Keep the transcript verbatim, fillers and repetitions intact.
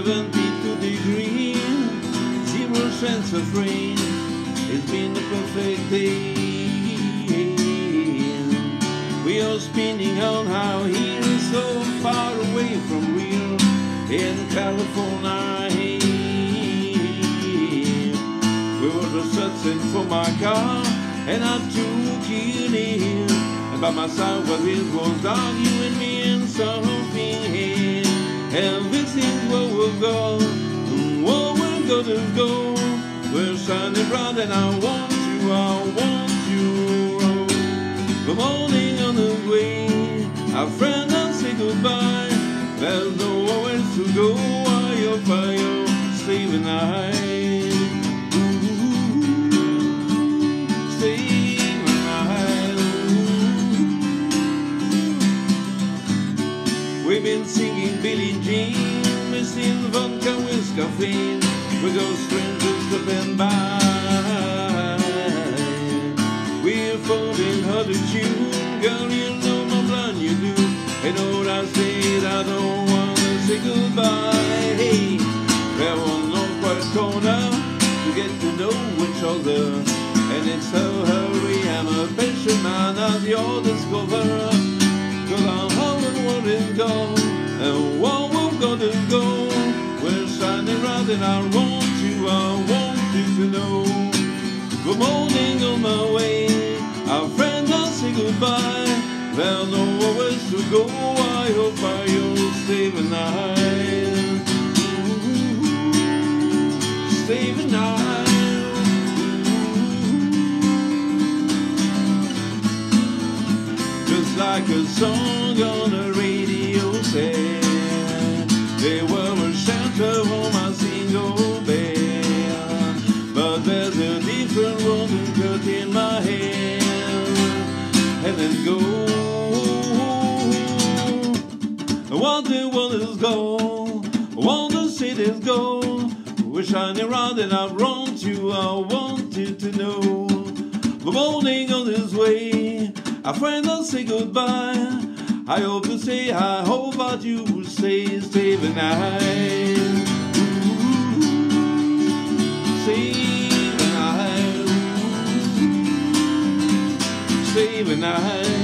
seventy-two degrees, zero chance of rain. It's been a perfect day. We are spinning on our heels, so far away from real in California. We were just searching for my car, and I took it in. And by my side, well, it was dark, you and me and something here. And this is where we'll go, where we're gonna go. We're shining bright, and I want you, I want you. The morning on the way, our friend, I'll say goodbye. There's nowhere else to go while you're fire, stay the night. We've been singing Billie Jean, missing vodka with caffeine. We go strangers stepping by. We're falling hard to tune, girl, you know my blind you do. And all I said, I don't wanna say goodbye. Hey, there was no quiet corner to get to know each other. And it's so hurry, I'm a patient man as your discoverer. Cause I'm hoping what is gone, and what we're gonna go. We're shining right, and I want you, I want you to know. Good morning on my way, our friend, I'll say goodbye. There's nowhere else to go, I hope you'll stay the night. Stay the night. Just like a song on the radio said, they were a shelter for my single bed. But there's a different world and cut in my head. And then go, I want the waters go, I want the cities go. We're shining round and I want you, I want you to know. The morning on this way, a friend, I'll say goodbye. I hope you say, I hope that you will stay, stay the night. Ooh, stay the night. Stay the night.